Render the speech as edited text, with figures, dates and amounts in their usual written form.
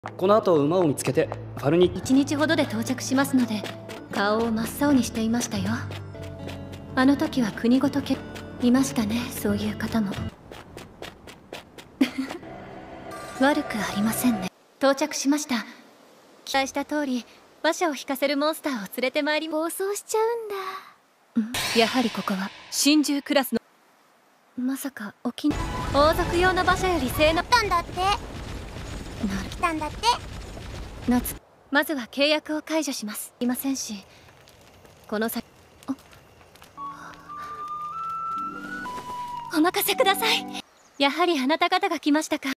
この後馬を見つけてファルニ 1日ほどで到着しますので、顔を真っ青にしていましたよ。あの時は国ごといましたね、そういう方も悪くありませんね。到着しました。期待した通り馬車を引かせるモンスターを連れてまいり、暴走しちゃうんだ。やはりここは神獣クラスの、まさか王族用の馬車より性能来たんだって来たんだって。 夏、まずは契約を解除します。いませんし、この先お任せください。やはりあなた方が来ましたか。